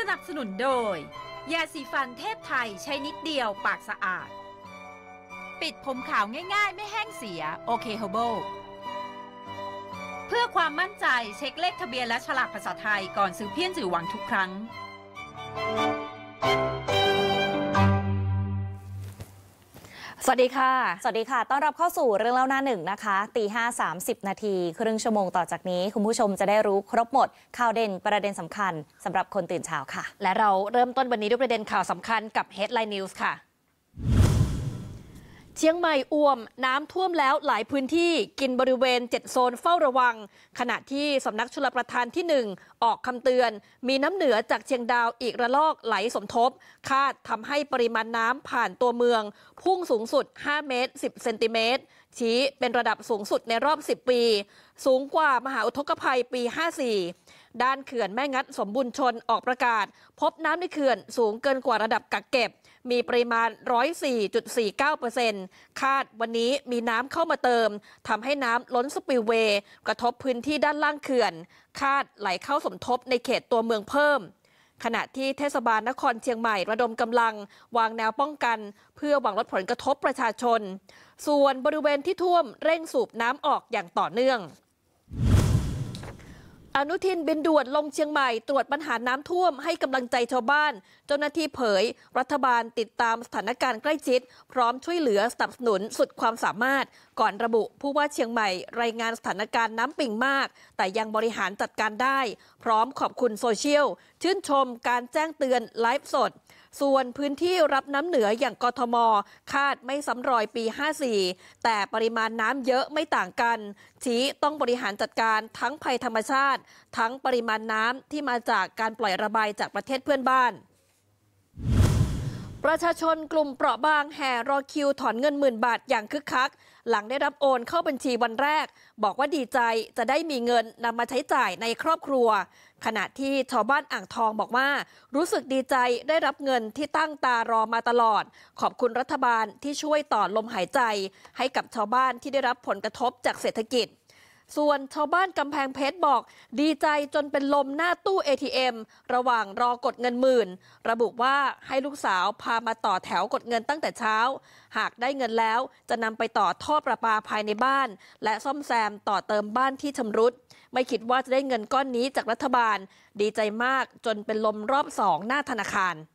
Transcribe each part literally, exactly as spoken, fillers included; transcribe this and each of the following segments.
นับสนุนโดยยาสีฟันเทพไทยใช้นิดเดียวปากสะอาดปิดผมขาวง่ายๆไม่แห้งเสียโอเคเฮอร์เบิลเพื่อความมั่นใจเช็คเลขทะเบียนและฉลากภาษาไทยก่อนซื้อเพี้ยนจื่อหวังทุกครั้งสวัสดีค่ะสวัสดีค่ะต้อนรับเข้าสู่เรื่องเล่าหน้าหนึ่งนะคะตีห้าสามสิบนาทีครึ่งชั่วโมงต่อจากนี้คุณผู้ชมจะได้รู้ครบหมดข่าวเด่นประเด็นสำคัญสำหรับคนตื่นเช้าค่ะและเราเริ่มต้นวันนี้ด้วยประเด็นข่าวสำคัญกับ Headline News ค่ะเชียงใหม่อ่วมน้ำท่วมแล้วหลายพื้นที่กินบริเวณเจ็ดโซนเฝ้าระวังขณะที่สำนักชลประทานที่หนึ่งออกคำเตือนมีน้ำเหนือจากเชียงดาวอีกระลอกไหลสมทบคาดทำให้ปริมาณน้ำผ่านตัวเมืองพุ่งสูงสุดห้าเมตรสิบเซนติเมตรชี้เป็นระดับสูงสุดในรอบสิบปีสูงกว่ามหาอุทกภัยปีห้าสี่ด้านเขื่อนแม่งัดสมบูรณ์ชนออกประกาศพบน้ำในเขื่อนสูงเกินกว่าระดับกักเก็บมีปริมาณ หนึ่งร้อยสี่จุดสี่เก้าเปอร์เซ็นต์ คาดวันนี้มีน้ำเข้ามาเติมทำให้น้ำล้นสปิลเวย์กระทบพื้นที่ด้านล่างเขื่อนคาดไหลเข้าสมทบในเขตตัวเมืองเพิ่มขณะที่เทศบาลนครเชียงใหม่ระดมกำลังวางแนวป้องกันเพื่อหวังลดผลกระทบประชาชนส่วนบริเวณที่ท่วมเร่งสูบน้ำออกอย่างต่อเนื่องอนุทินบินด่วนลงเชียงใหม่ตรวจปัญหาน้ำท่วมให้กำลังใจชาวบ้านเจ้าหน้าที่เผยรัฐบาลติดตามสถานการณ์ใกล้ชิดพร้อมช่วยเหลือสนับสนุนสุดความสามารถก่อนระบุผู้ว่าเชียงใหม่รายงานสถานการณ์น้ำปิ่งมากแต่ยังบริหารจัดการได้พร้อมขอบคุณโซเชียลชื่นชมการแจ้งเตือนไลฟ์สดส่วนพื้นที่รับน้ำเหนืออย่างกทมคาดไม่ซ้ำรอยปีห้าสี่แต่ปริมาณน้ำเยอะไม่ต่างกันชี้ต้องบริหารจัดการทั้งภัยธรรมชาติทั้งปริมาณน้ำที่มาจากการปล่อยระบายจากประเทศเพื่อนบ้านประชาชนกลุ่มเปราะบางแห่รอคิวถอนเงินหมื่นบาทอย่างคึกคักหลังได้รับโอนเข้าบัญชีวันแรกบอกว่าดีใจจะได้มีเงินนำมาใช้จ่ายในครอบครัวขณะที่ชาวบ้านอ่างทองบอกว่ารู้สึกดีใจได้รับเงินที่ตั้งตารอมาตลอดขอบคุณรัฐบาลที่ช่วยต่อลมหายใจให้กับชาวบ้านที่ได้รับผลกระทบจากเศรษฐกิจส่วนชาวบ้านกำแพงเพชรบอกดีใจจนเป็นลมหน้าตู้ เอ ที เอ็ม ระหว่างรอกดเงินหมื่นระบุว่าให้ลูกสาวพามาต่อแถวกดเงินตั้งแต่เช้าหากได้เงินแล้วจะนำไปต่อท่อประปาภายในบ้านและซ่อมแซมต่อเติมบ้านที่ชำรุดไม่คิดว่าจะได้เงินก้อนนี้จากรัฐบาลดีใจมากจนเป็นลมรอบสองหน้าธนาคาร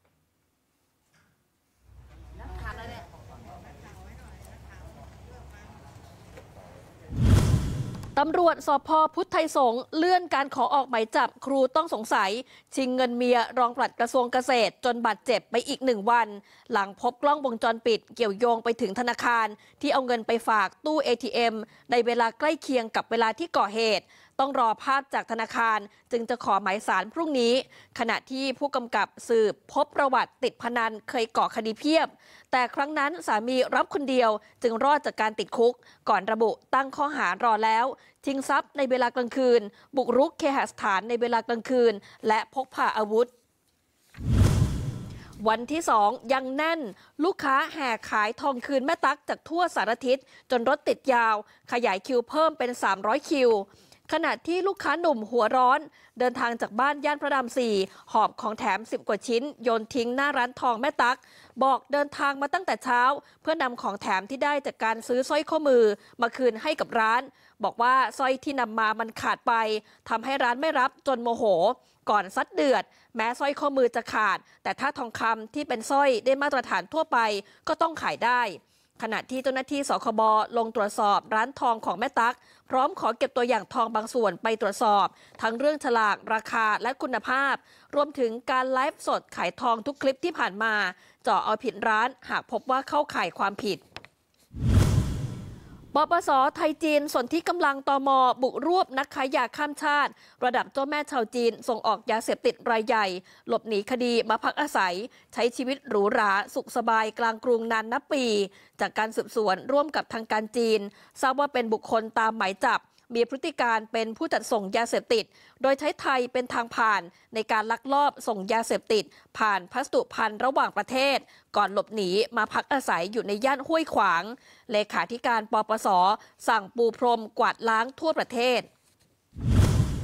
ตำรวจสภ.พุทธไทยสงฆ์เลื่อนการขอออกหมายจับครูต้องสงสัยชิงเงินเมียรองปลัดกระทรวงเกษตรจนบาดเจ็บไปอีกหนึ่งวันหลังพบกล้องวงจรปิดเกี่ยวโยงไปถึงธนาคารที่เอาเงินไปฝากตู้ เอ ที เอ็ม ในเวลาใกล้เคียงกับเวลาที่ก่อเหตุต้องรอภาพจากธนาคารจึงจะขอหมายสารพรุ่งนี้ขณะที่ผู้กำกับสืบพบประวัติติดพนันเคยก่อคดีเพียบแต่ครั้งนั้นสามีรับคนเดียวจึงรอดจากการติดคุกก่อนระบุตั้งข้อหารอแล้วชิงทรัพย์ในเวลากลางคืนบุกรุกเคหสถานในเวลากลางคืนและพกพาอาวุธวันที่สองยังแน่นลูกค้าแห่ขายทองคืนแม่ตั๊กจากทั่วสารทิศจนรถติดยาวขยายคิวเพิ่มเป็นสามร้อยคิวขณะที่ลูกค้าหนุ่มหัวร้อนเดินทางจากบ้านย่านพระรามสี่หอบของแถมสิบกว่าชิ้นโยนทิ้งหน้าร้านทองแม่ตั๊กบอกเดินทางมาตั้งแต่เช้าเพื่อนำของแถมที่ได้จากการซื้อสร้อยข้อมือมาคืนให้กับร้านบอกว่าสร้อยที่นำมามันขาดไปทำให้ร้านไม่รับจนโมโหก่อนซัดเดือดแม้สร้อยข้อมือจะขาดแต่ถ้าทองคำที่เป็นสร้อยได้มาตรฐานทั่วไปก็ต้องขายได้ขณะที่เจ้าหน้าที่สคบลงตรวจสอบร้านทองของแม่ตั๊กพร้อมขอเก็บตัวอย่างทองบางส่วนไปตรวจสอบทั้งเรื่องฉลากราคาและคุณภาพรวมถึงการไลฟ์สดขายทองทุกคลิปที่ผ่านมาเจาะเอาผิดร้านหากพบว่าเข้าข่ายความผิดปปส.ไทยจีนส่วนที่กำลังตม.บุกรวบนักค้ายาข้ามชาติระดับเจ้าแม่ชาวจีนส่งออกยาเสพติดรายใหญ่หลบหนีคดีมาพักอาศัยใช้ชีวิตหรูหราสุขสบายกลางกรุงนานนับปีจากการสืบสวนร่วมกับทางการจีนทราบว่าเป็นบุคคลตามหมายจับมีพฤติการเป็นผู้จัดส่งยาเสพติดโดยใช้ไทยเป็นทางผ่านในการลักลอบส่งยาเสพติดผ่านพัสดุภัณฑ์ระหว่างประเทศก่อนหลบหนีมาพักอาศัยอยู่ในย่านห้วยขวางเลขาธิการปปส.สั่งปูพรมกวาดล้างทั่วประเทศ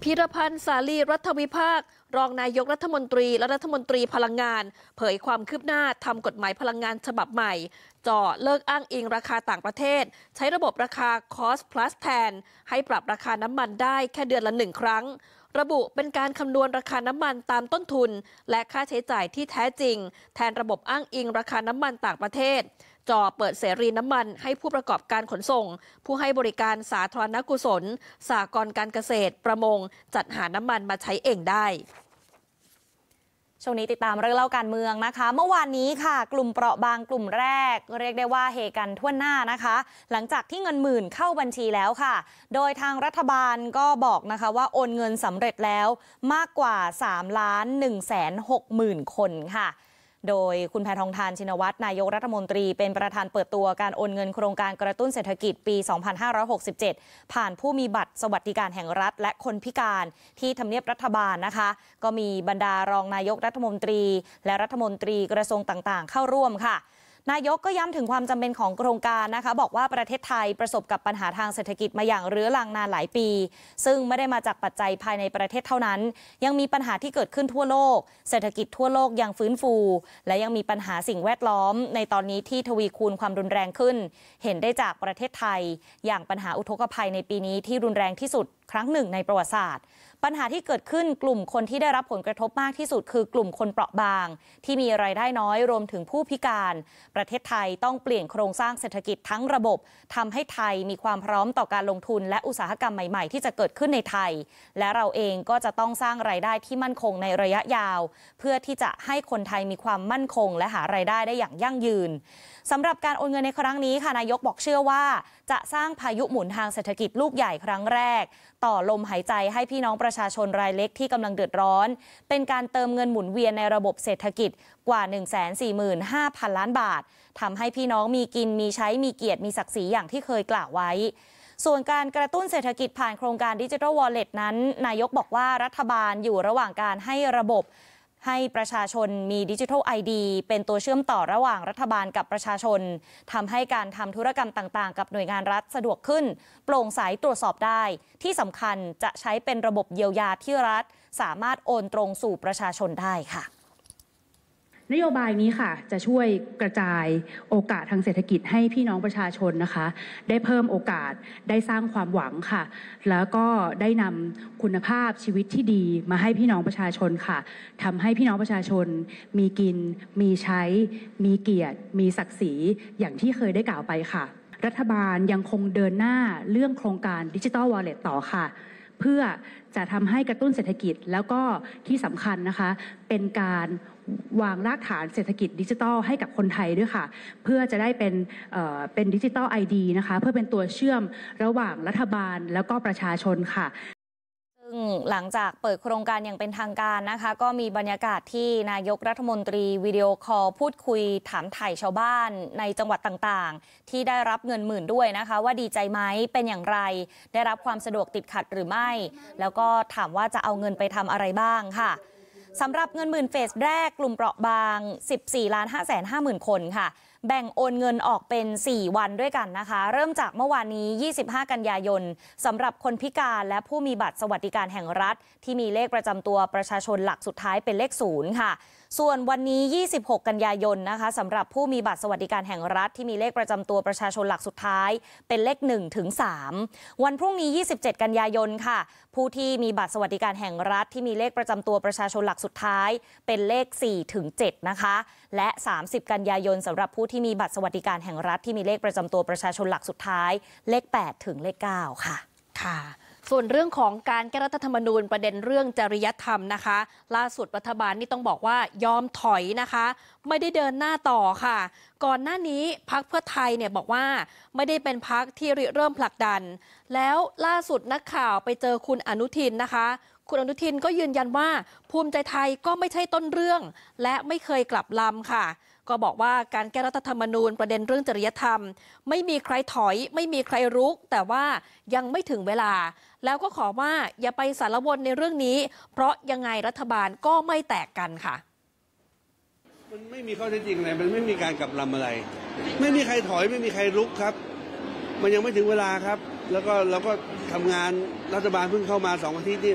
พีรพันธ์สาลีรัฐวิภาครองนายกรัฐมนตรีและรัฐมนตรีพลังงานเผยความคืบหน้าทำกฎหมายพลังงานฉบับใหม่จ่อเลิกอ้างอิงราคาต่างประเทศใช้ระบบราคา Cost Plus แทนให้ปรับราคาน้ำมันได้แค่เดือนละหนึ่งครั้งระบุเป็นการคำนวณราคาน้ำมันตามต้นทุนและค่าใช้จ่ายที่แท้จริงแทนระบบอ้างอิงราคาน้ำมันต่างประเทศจ่อเปิดเสรีน้ำมันให้ผู้ประกอบการขนส่งผู้ให้บริการสาธารณกุศลสหกรณ์การเกษตรประมงจัดหาน้ำมันมาใช้เองได้ช่วงนี้ติดตามเรื่องเล่าการเมืองนะคะเมื่อวานนี้ค่ะกลุ่มเปราะบางกลุ่มแรกเรียกได้ว่าเฮกันทั่วหน้านะคะหลังจากที่เงินหมื่นเข้าบัญชีแล้วค่ะโดยทางรัฐบาลก็บอกนะคะว่าโอนเงินสำเร็จแล้วมากกว่าสามล้านหนึ่งแสนหกหมื่นคนค่ะโดยคุณแพทองธารชินวัตรนายกรัฐมนตรีเป็นประธานเปิดตัวการโอนเงินโครงการกระตุ้นเศรษฐกิจปี สองพันห้าร้อยหกสิบเจ็ด ผ่านผู้มีบัตรสวัสดิการแห่งรัฐและคนพิการที่ทำเนียบรัฐบาลนะคะก็มีบรรดารองนายกรัฐมนตรีและรัฐมนตรีกระทรวงต่างๆเข้าร่วมค่ะนายกก็ย้ำถึงความจำเป็นของโครงการนะคะบอกว่าประเทศไทยประสบกับปัญหาทางเศรษฐกิจมาอย่างเรื้อรังนานหลายปีซึ่งไม่ได้มาจากปัจจัยภายในประเทศเท่านั้นยังมีปัญหาที่เกิดขึ้นทั่วโลกเศรษฐกิจทั่วโลกยังฟื้นฟูและยังมีปัญหาสิ่งแวดล้อมในตอนนี้ที่ทวีคูณความรุนแรงขึ้นเห็นได้จากประเทศไทยอย่างปัญหาอุทกภัยในปีนี้ที่รุนแรงที่สุดครั้งหนึ่งในประวัติศาสตร์ปัญหาที่เกิดขึ้นกลุ่มคนที่ได้รับผลกระทบมากที่สุดคือกลุ่มคนเปราะบางที่มีรายได้น้อยรวมถึงผู้พิการประเทศไทยต้องเปลี่ยนโครงสร้างเศรษฐกิจทั้งระบบทำให้ไทยมีความพร้อมต่อการลงทุนและอุตสาหกรรมใหม่ๆที่จะเกิดขึ้นในไทยและเราเองก็จะต้องสร้างรายได้ที่มั่นคงในระยะยาวเพื่อที่จะให้คนไทยมีความมั่นคงและหารายได้ได้อย่างยั่งยืนสำหรับการโอนเงินในครั้งนี้ค่ะนายกบอกเชื่อว่าจะสร้างพายุหมุนทางเศรษฐกิจลูกใหญ่ครั้งแรกต่อลมหายใจให้พี่น้องประชาชนรายเล็กที่กำลังเดือดร้อนเป็นการเติมเงินหมุนเวียนในระบบเศรษฐกิจกว่า หนึ่งแสนสี่หมื่นห้าพัน ล้านบาททำให้พี่น้องมีกินมีใช้มีเกียรติมีศักดิ์ศรีอย่างที่เคยกล่าวไว้ส่วนการกระตุ้นเศรษฐกิจผ่านโครงการ Digital Wallet นั้นนายกบอกว่ารัฐบาลอยู่ระหว่างการให้ระบบให้ประชาชนมี Digital ไอ ดี เป็นตัวเชื่อมต่อระหว่างรัฐบาลกับประชาชนทำให้การทำธุรกรรมต่างๆกับหน่วยงานรัฐสะดวกขึ้นโปร่งใสตรวจสอบได้ที่สำคัญจะใช้เป็นระบบเยียวยาที่รัฐสามารถโอนตรงสู่ประชาชนได้ค่ะนโยบายนี้ค่ะจะช่วยกระจายโอกาสทางเศรษฐกิจให้พี่น้องประชาชนนะคะได้เพิ่มโอกาสได้สร้างความหวังค่ะแล้วก็ได้นำคุณภาพชีวิตที่ดีมาให้พี่น้องประชาชนค่ะทำให้พี่น้องประชาชนมีกินมีใช้มีเกียรติมีศักดิ์ศรีอย่างที่เคยได้กล่าวไปค่ะรัฐบาลยังคงเดินหน้าเรื่องโครงการ Digital Wallet ต่อค่ะเพื่อจะทำให้กระตุ้นเศรษฐกิจแล้วก็ที่สำคัญนะคะเป็นการวางรากฐานเศรษฐกิจดิจิทัลให้กับคนไทยด้วยค่ะเพื่อจะได้เป็นเอ่อเป็นดิจิทัล ไอ ดี นะคะเพื่อเป็นตัวเชื่อมระหว่างรัฐบาลแล้วก็ประชาชนค่ะซึ่งหลังจากเปิดโครงการอย่างเป็นทางการนะคะก็มีบรรยากาศที่นายกรัฐมนตรีวิดีโอคอลพูดคุยถามไถ่ชาวบ้านในจังหวัดต่างๆที่ได้รับเงินหมื่นด้วยนะคะว่าดีใจไหมเป็นอย่างไรได้รับความสะดวกติดขัดหรือไม่แล้วก็ถามว่าจะเอาเงินไปทำอะไรบ้างค่ะสำหรับเงินหมื่นเฟสแรกกลุ่มเปราะบาง สิบสี่ล้านห้าแสนห้าหมื่น คนค่ะแบ่งโอนเงินออกเป็นสี่วันด้วยกันนะคะเริ่มจากเมื่อวานนี้ยี่สิบห้ากันยายนสำหรับคนพิการและผู้มีบัตรสวัสดิการแห่งรัฐที่มีเลขประจำตัวประชาชนหลักสุดท้ายเป็นเลขศูนย์ค่ะส่วนวันนี้ยี่สิบหกกันยายนนะคะสำหรับผู้มีบัตรสวัสดิการแห่งรัฐที่มีเลขประจำตัวประชาชนหลักสุดท้ายเป็นเลขหนึ่งถึงสามวันพรุ่งนี้ยี่สิบเจ็ดกันยายนค่ะผู้ที่มีบัตรสวัสดิการแห่งรัฐที่มีเลขประจำตัวประชาชนหลักสุดท้ายเป็นเลขสี่ถึงเจ็ดนะคะและสามสิบกันยายนสำหรับผู้ที่มีบัตรสวัสดิการแห่งรัฐที่มีเลขประจำตัวประชาชนหลักสุดท้ายเลขแปดถึงเลขเก้าค่ะค่ะส่วนเรื่องของการแก้รัฐธรรมนูญประเด็นเรื่องจริยธรรมนะคะล่าสุดรัฐบาลนี่ต้องบอกว่ายอมถอยนะคะไม่ได้เดินหน้าต่อค่ะก่อนหน้านี้พรรคเพื่อไทยเนี่ยบอกว่าไม่ได้เป็นพรรคที่เริ่มผลักดันแล้วล่าสุดนักข่าวไปเจอคุณอนุทินนะคะคุณอนุทินก็ยืนยันว่าภูมิใจไทยก็ไม่ใช่ต้นเรื่องและไม่เคยกลับลำค่ะก็บอกว่าการแก้รัฐธรรมนูญประเด็นเรื่องจริยธรรมไม่มีใครถอยไม่มีใครรุกแต่ว่ายังไม่ถึงเวลาแล้วก็ขอว่าอย่าไปสารวนในเรื่องนี้เพราะยังไงรัฐบาลก็ไม่แตกกันค่ะมันไม่มีข้อเท็จจริงอะไรมันไม่มีการกลับลำอะไรไม่มีใครถอยไม่มีใครรุกครับมันยังไม่ถึงเวลาครับแล้วก็เราก็ทำงานรัฐบาลเพิ่งเข้ามาสองอาทิตย์นี่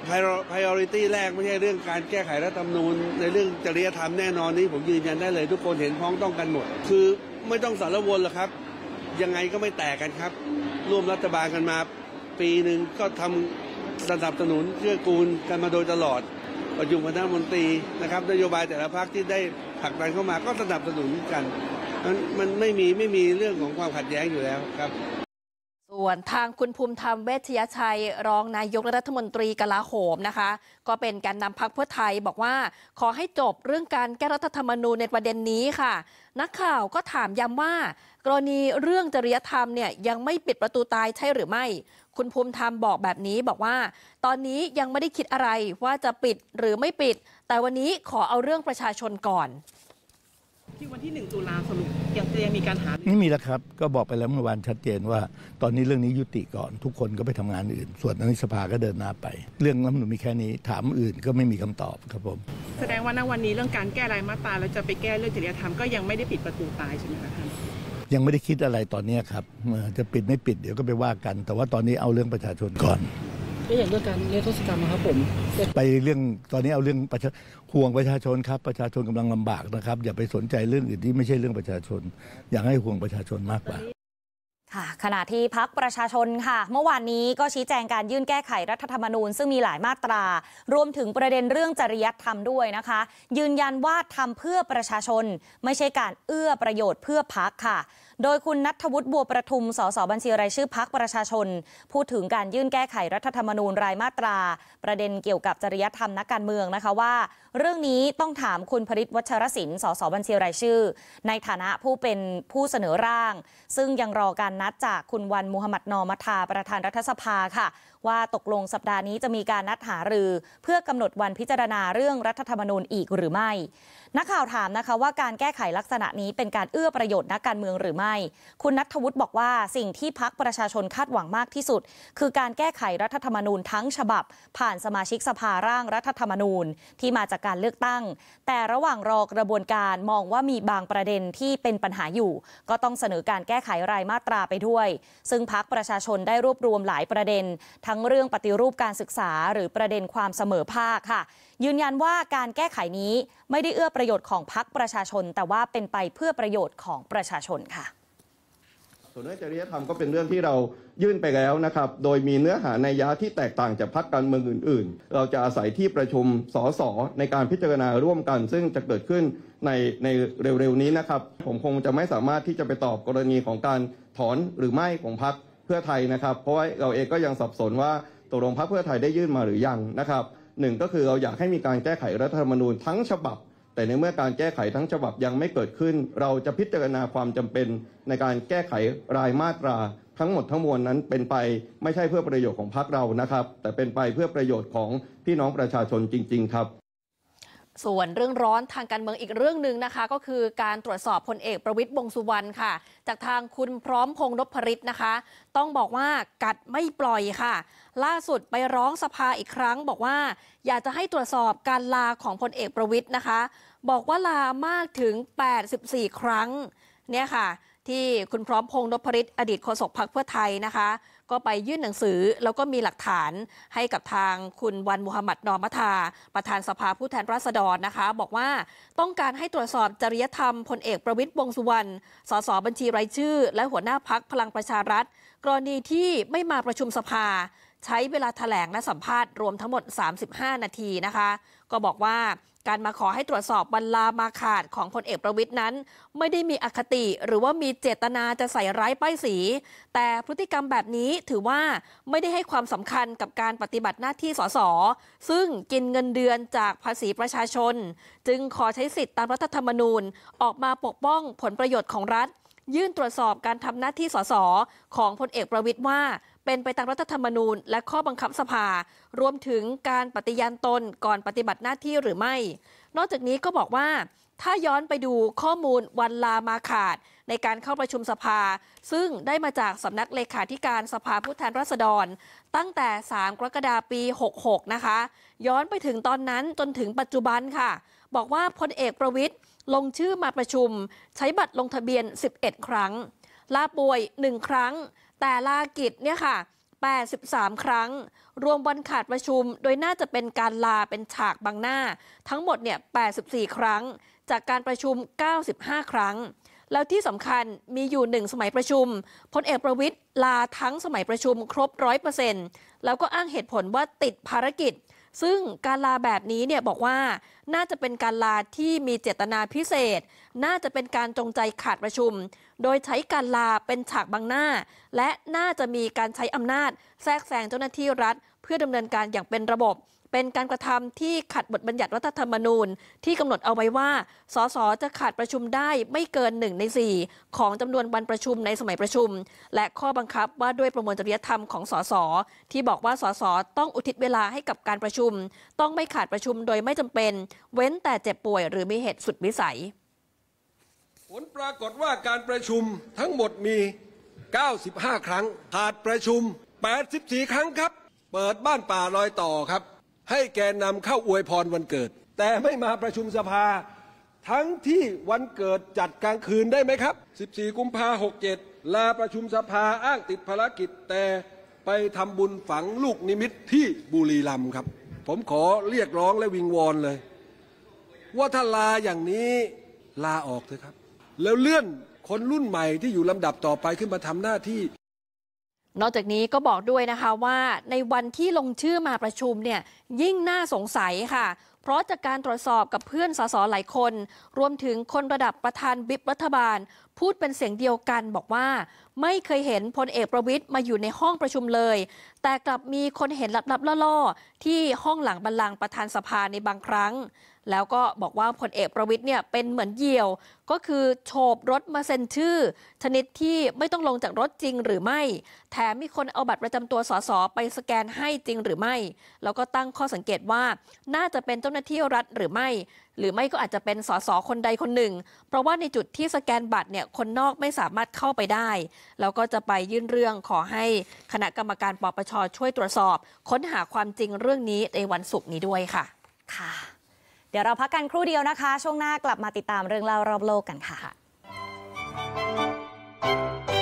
priority แรกไม่ใช่เรื่องการแก้ไขรัฐธรรมนูญในเรื่องจริยธรรมแน่นอนนี้ผมยืนยันได้เลยทุกคนเห็นพ้องต้องกันหมดคือไม่ต้องสารวนหรอกครับยังไงก็ไม่แตกกันครับร่วมรัฐบาลกันมาปีหนึ่งก็ทำสนับสนุนเกื้อกูลกันมาโดยตลอดประชุมคณะมนตรีนะครับนโยบายแต่ละพรรคที่ได้ผลักดันเข้ามาก็สนับสนุนกันมันมันไม่มีไม่มีเรื่องของความขัดแย้งอยู่แล้วครับส่วนทางคุณภูมิธรรมเวชยชัยรองนายกรัฐมนตรีกลาโหมนะคะก็เป็นการนำพรรคเพื่อไทยบอกว่าขอให้จบเรื่องการแก้รัฐธรรมนูญในประเด็นนี้ค่ะนักข่าวก็ถามย้ำว่ากรณีเรื่องจริยธรรมเนี่ยยังไม่ปิดประตูตายใช่หรือไม่คุณภูมิธรรมบอกแบบนี้บอกว่าตอนนี้ยังไม่ได้คิดอะไรว่าจะปิดหรือไม่ปิดแต่วันนี้ขอเอาเรื่องประชาชนก่อนที่วันที่หนึ่งตุลาสรุปยังจะยังมีการหาไม่มีแล้วครับก็บอกไปแล้วเมื่อวานชัดเจนว่าตอนนี้เรื่องนี้ยุติก่อนทุกคนก็ไปทำงานอื่นส่วนในสภาก็เดินหน้าไปเรื่องรัฐธรรมนูญมีแค่นี้ถามอื่นก็ไม่มีคำตอบครับผมแสดงว่าณวันนี้เรื่องการแก้รายมาตราแล้วจะไปแก้เรื่องจริยธรรมก็ยังไม่ได้ปิดประตูตายใช่ไหมคะท่านยังไม่ได้คิดอะไรตอนนี้ครับจะปิดไม่ปิดเดี๋ยวก็ไปว่ากันแต่ว่าตอนนี้เอาเรื่องประชาชนก่อนก็อย่างเรื่องการเรียกโทษกรรมครับผมไปเรื่องตอนนี้เอาเรื่องประชาห่วงประชาชนครับประชาชนกำลังลำบากนะครับอย่าไปสนใจเรื่องอื่นที่ไม่ใช่เรื่องประชาชนอยากให้ห่วงประชาชนมากกว่าค่ะขณะที่พรรคประชาชนค่ะเมื่อวานนี้ก็ชี้แจงการยื่นแก้ไขรัฐธรรมนูญซึ่งมีหลายมาตรารวมถึงประเด็นเรื่องจริยธรรมด้วยนะคะยืนยันว่าทำเพื่อประชาชนไม่ใช่การเอื้อประโยชน์เพื่อพรรคค่ะโดยคุณณัฐวุฒิบัวประทุมสสบัญชีรายชื่อพรรคประชาชนพูดถึงการยื่นแก้ไขรัฐธรรมนูญรายมาตราประเด็นเกี่ยวกับจริยธรรมนักการเมืองนะคะว่าเรื่องนี้ต้องถามคุณพฤทธิ์วัชรศิลป์สสบัญชีรายชื่อในฐานะผู้เป็นผู้เสนอร่างซึ่งยังรอการนัดจากคุณวันมุฮัมมัดนอมัทาประธานรัฐสภาค่ะว่าตกลงสัปดาห์นี้จะมีการนัดหารือเพื่อกำหนดวันพิจารณาเรื่องรัฐธรรมนูญอีกหรือไม่นักข่าวถามนะคะว่าการแก้ไขลักษณะนี้เป็นการเอื้อประโยชน์นักการเมืองหรือไม่คุณณัฐวุฒิบอกว่าสิ่งที่พรรคประชาชนคาดหวังมากที่สุดคือการแก้ไขรัฐธรรมนูญทั้งฉบับผ่านสมาชิกสภาร่างรัฐธรรมนูญที่มาจากการเลือกตั้งแต่ระหว่างรอกระบวนการมองว่ามีบางประเด็นที่เป็นปัญหาอยู่ก็ต้องเสนอการแก้ไขรายมาตราไปด้วยซึ่งพรรคประชาชนได้รวบรวมหลายประเด็นทั้งเรื่องปฏิรูปการศึกษาหรือประเด็นความเสมอภาคค่ะยืนยันว่าการแก้ไขนี้ไม่ได้เอื้อประโยชน์ของพรรคประชาชนแต่ว่าเป็นไปเพื่อประโยชน์ของประชาชนค่ะส่วนเรื่องจริยธรรมก็เป็นเรื่องที่เรายื่นไปแล้วนะครับโดยมีเนื้อหานัยยะที่แตกต่างจากพรรคการเมืองอื่นๆเราจะอาศัยที่ประชุมสสในการพิจารณาร่วมกันซึ่งจะเกิดขึ้นในในเร็วๆนี้นะครับผมคงจะไม่สามารถที่จะไปตอบกรณีของการถอนหรือไม่ของพรรคเพื่อไทยนะครับเพราะว่าเราเองก็ยังสับสนว่าตกลงพรรคเพื่อไทยได้ยื่นมาหรือยังนะครับหนึ่งก็คือเราอยากให้มีการแก้ไขรัฐธรรมนูญทั้งฉบับแต่ในเมื่อการแก้ไขทั้งฉบับยังไม่เกิดขึ้นเราจะพิจารณาความจำเป็นในการแก้ไขรายมาตราทั้งหมดทั้งมวลนั้นเป็นไปไม่ใช่เพื่อประโยชน์ของพรรคเรานะครับแต่เป็นไปเพื่อประโยชน์ของพี่น้องประชาชนจริงๆครับส่วนเรื่องร้อนทางการเมืองอีกเรื่องหนึ่งนะคะก็คือการตรวจสอบพลเอกประวิตรวงษ์สุวรรณค่ะจากทางคุณพร้อมพงษ์นพฤทธิ์นะคะต้องบอกว่ากัดไม่ปล่อยค่ะล่าสุดไปร้องสภาอีกครั้งบอกว่าอยากจะให้ตรวจสอบการลาของพลเอกประวิตรนะคะบอกว่าลามากถึงแปดสิบสี่ครั้งเนี่ยค่ะที่คุณพร้อมพงษ์นพฤทธิ์อดีตโฆษกพรรคเพื่อไทยนะคะก็ไปยื่นหนังสือแล้วก็มีหลักฐานให้กับทางคุณวันมุฮัมมัดนอมัทาประธานสภาผู้แทนราษฎรนะคะบอกว่าต้องการให้ตรวจสอบจริยธรรมพลเอกประวิตรวงษ์สุวรรณสสบัญชีรายชื่อและหัวหน้าพรรคพลังประชารัฐกรณีที่ไม่มาประชุมสภาใช้เวลาแถลงและสัมภาษณ์รวมทั้งหมดสามสิบห้านาทีนะคะก็บอกว่าการมาขอให้ตรวจสอบวันลามาขาดของพลเอกประวิตรนั้นไม่ได้มีอคติหรือว่ามีเจตนาจะใส่ร้ายป้ายสีแต่พฤติกรรมแบบนี้ถือว่าไม่ได้ให้ความสำคัญกับการปฏิบัติหน้าที่สสซึ่งกินเงินเดือนจากภาษีประชาชนจึงขอใช้สิทธิตามรัฐธรรมนูญออกมาปกป้องผลประโยชน์ของรัฐยื่นตรวจสอบการทำหน้าที่สสของพลเอกประวิตรว่าเป็นไปตามรัฐธรรมนูญและข้อบังคับสภารวมถึงการปฏิญาณตนก่อนปฏิบัติหน้าที่หรือไม่นอกจากนี้ก็บอกว่าถ้าย้อนไปดูข้อมูลวันลามาขาดในการเข้าประชุมสภาซึ่งได้มาจากสำนักเลขาธิการสภาผู้แทนราษฎรตั้งแต่สามกรกฎาคมปีหกหกนะคะย้อนไปถึงตอนนั้นจนถึงปัจจุบันค่ะบอกว่าพลเอกประวิตรลงชื่อมาประชุมใช้บัตรลงทะเบียนสิบเอ็ดครั้งลาป่วยหนึ่งครั้งแต่ลากิจเนี่ยค่ะแปดสิบสาม ครั้งรวมวันขาดประชุมโดยน่าจะเป็นการลาเป็นฉากบังหน้าทั้งหมดเนี่ยแปดสิบสี่ ครั้งจากการประชุมเก้าสิบห้า ครั้งแล้วที่สำคัญมีอยู่หนึ่งสมัยประชุมพลเอกประวิตรลาทั้งสมัยประชุมครบ ร้อยเปอร์เซ็นต์ แล้วก็อ้างเหตุผลว่าติดภารกิจซึ่งการลาแบบนี้เนี่ยบอกว่าน่าจะเป็นการลาที่มีเจตนาพิเศษน่าจะเป็นการจงใจขาดประชุมโดยใช้การลาเป็นฉากบังหน้าและน่าจะมีการใช้อำนาจแทรกแซงเจ้าหน้าที่รัฐเพื่อดำเนินการอย่างเป็นระบบเป็นการกระทำที่ขัดบทบัญญัติรัฐธรรมนูญที่กำหนดเอาไว้ว่าสสจะขาดประชุมได้ไม่เกินหนึ่งในสี่ของจำนวนวันประชุมในสมัยประชุมและข้อบังคับว่าด้วยประมวลจริยธรรมของสสที่บอกว่าสสต้องอุทิศเวลาให้กับการประชุมต้องไม่ขาดประชุมโดยไม่จำเป็นเว้นแต่เจ็บป่วยหรือมีเหตุสุดวิสัยผลปรากฏว่าการประชุมทั้งหมดมีเก้าสิบห้าครั้งขาดประชุมแปดสิบสี่ครั้งครับเปิดบ้านป่าลอยต่อครับให้แกนนำเข้าอวยพรวันเกิดแต่ไม่มาประชุมสภาทั้งที่วันเกิดจัดกลางคืนได้ไหมครับสิบสี่กุมภาพันธ์หกเจ็ดลาประชุมสภาอ้างติดภารกิจแต่ไปทำบุญฝังลูกนิมิตที่บุรีรัมย์ครับผมขอเรียกร้องและวิงวอนเลยว่าถ้าลาอย่างนี้ลาออกเถอะครับแล้วเลื่อนคนรุ่นใหม่ที่อยู่ลำดับต่อไปขึ้นมาทำหน้าที่นอกจากนี้ก็บอกด้วยนะคะว่าในวันที่ลงชื่อมาประชุมเนี่ยยิ่งน่าสงสัยค่ะเพราะจากการตรวจสอบกับเพื่อนสสหลายคนรวมถึงคนระดับประธานวิปรัฐบาลพูดเป็นเสียงเดียวกันบอกว่าไม่เคยเห็นพลเอกประวิตรมาอยู่ในห้องประชุมเลยแต่กลับมีคนเห็นลับๆล่อๆที่ห้องหลังบัลลังก์ประธานสภาในบางครั้งแล้วก็บอกว่าพลเอกประวิตรเนี่ยเป็นเหมือนเหยี่ยวก็คือโฉบรถมาเซ็นชื่อชนิดที่ไม่ต้องลงจากรถจริงหรือไม่แถมมีคนเอาบัตรประจำตัวสสไปสแกนให้จริงหรือไม่แล้วก็ตั้งข้อสังเกตว่าน่าจะเป็นเจ้าหน้าที่รัฐหรือไม่หรือไม่ก็อาจจะเป็นสสคนใดคนหนึ่งเพราะว่าในจุดที่สแกนบัตรเนี่ยคนนอกไม่สามารถเข้าไปได้แล้วก็จะไปยื่นเรื่องขอให้คณะกรรมการปปช.ช่วยตรวจสอบค้นหาความจริงเรื่องนี้ในวันศุกร์นี้ด้วยค่ะค่ะเดี๋ยวเราพักกันครู่เดียวนะคะช่วงหน้ากลับมาติดตามเรื่องเล่ารอบโลกกันค่ะ